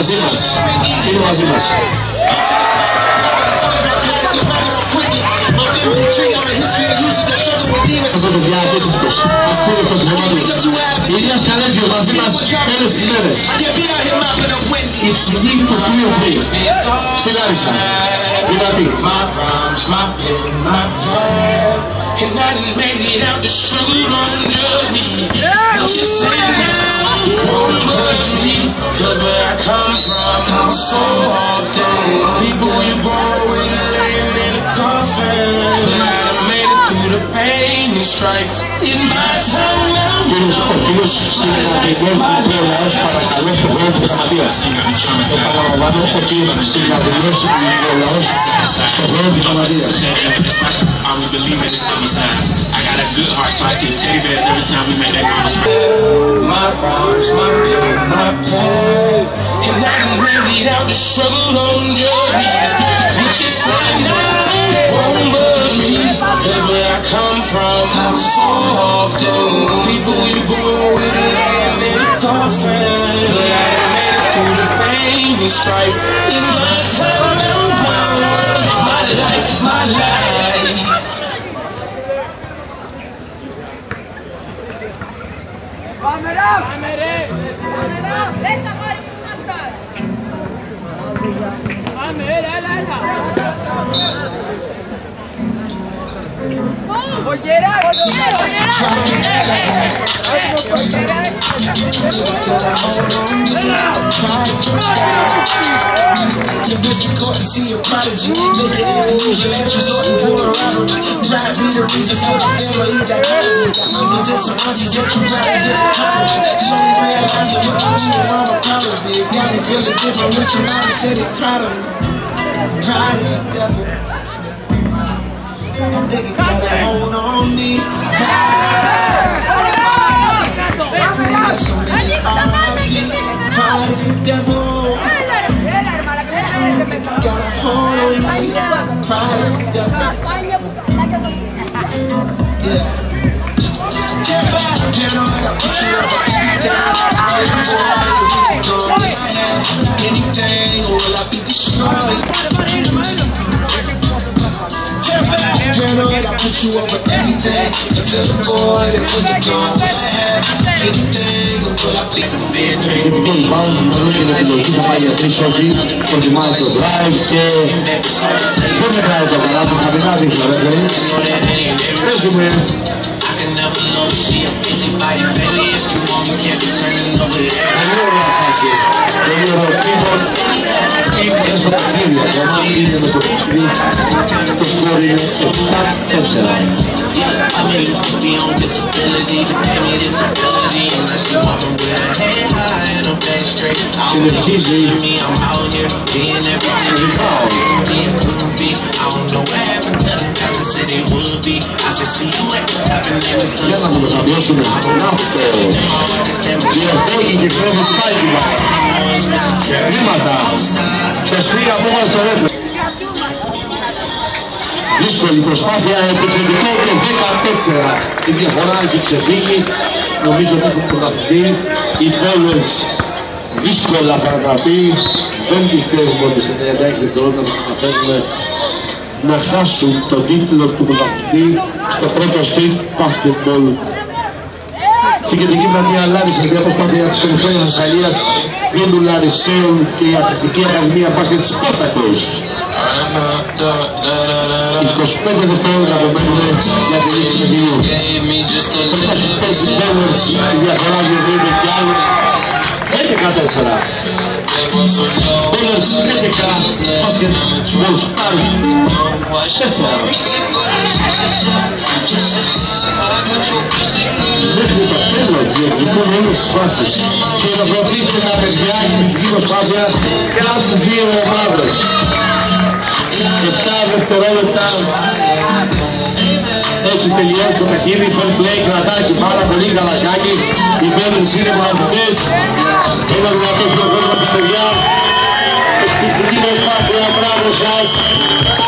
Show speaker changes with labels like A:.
A: μαζί μας. Είναι μαζί μας. Αυτό το παιδιά αντίστοιχος. Ας πούμε το σημαντικό. Η Ηλίας Καλέγγιο μαζί μας όλες τις μέρες. Η ψυχή του Free. Στη Λάρισα. Δυνατή. And I done made it out, the sugar don't judge me. She said now, won't budge me. Cause where I come from, so often people you go with laying in a coffin. But I done made it through the pain and strife. It's my time now. Φίλος συνεργατικός του Θεολαός παρακαλώ στο χρόνο της Γραμματείας. Το παραλαμβάνω ότι συνεργατικός του Θεολαός στο χρόνο της Γραμματείας. I got a good heart, so I see teddy bears every time we make that promise. My rhymes, my pain, my pain. And I done made it out, the struggle don't judge me. What you say now won't budge me. Cause where I come from, so often people you go with land in a coffin. But I done made it through the pain and strife. It's my time now, my world, my life, my life. The district court to see a prodigy. Make the enemy use your last resort and pull a robbery. Drive be the reason for the family that got me. Uncles and some aunties that you try to get behind me. Show me realizing what me and mama probably did. Got me feeling different when somebody said they proud of me. Pride is a devil. I'm thinking got a hold on me. Pride is a devil. Left so many R.I.P. Pride is a devil. Got a hold on me. Pride is a devil. Yeah. Can't fight the piano, I got put you up. Down. I have anything, or will I be destroyed? Can't fight the piano, I got put you up with everything. To fill the void and put the gun. Will I have anything, or will I be destroyed? Είναι επιλογή, θα πάει για 3 ώρες, προτιμάει το drive και δεν μετράει το καλά του, χαμηλά δείχνω ρε παιδί. Παίζουμε. Πολύ ωραία φάση, πολύ ωραίο τύπος, είναι στο παιχνίδι, ακόμα είναι με το παιχνίδι, το σκορ είναι 7-4. I used to be on disability, but gave me this ability. And now she walking with her head high and her back straight. I don't know what to me, I'm out here being everything you saw. Me and couldn't be. I don't know what happened to them guys that said they would be. I said, see you at the top and name is something. Δύσκολη προσπάθεια, επιθετικό και 14. Η διαφορά έχει ξεφύγει. Νομίζω ότι έχουν πρωταθλητή. Οι Bowlers δύσκολα θα αναπεί. Δεν πιστεύουμε ότι σε 36 δευτερόλεπτα θα καταφέρουν να χάσουν τον τίτλο του πρωταθλητή στο πρώτο street basketball. Στην κεντρική πλατεία Λάρισα, η προσπάθεια της περιφέρειας Θεσσαλίας, Δήμου Λαρισαίων και η Αθλητική Ακαδημία Μπάσκετ Σπάρτακος. 25 δευτερόλεπτα απομένουν για τη λήξη του παιχνιδιού. Προσπαθητές οι Bowlers, η διαφορά διαδίδεται κι άλλο. 11-4. Bowlers 11, Basketball Spurs 4. Μέχρι το τέλος διεκδικούν όλες τις φάσεις. Χειροκροτήστε τα παιδιά για την δική προσπάθεια και από τις δύο ομάδες. 7 δευτερόλεπτα έχει τελειώσει το παιχνίδι. Fair play, κρατάει πάρα πολύ καλακάκι. Οι Bowlers είναι μοναδικές. Ένα δυνατό χειροκρότημα στα παιδιά. Ευτυχική προσπάθεια, μπράβο σας.